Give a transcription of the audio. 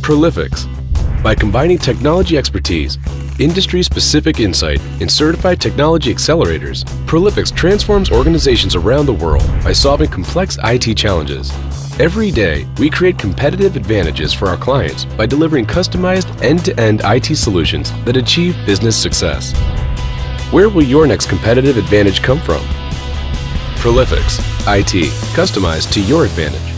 Prolifics. By combining technology expertise, industry-specific insight, and certified technology accelerators, Prolifics transforms organizations around the world by solving complex IT challenges. Every day, we create competitive advantages for our clients by delivering customized end-to-end IT solutions that achieve business success. Where will your next competitive advantage come from? Prolifics IT, customized to your advantage.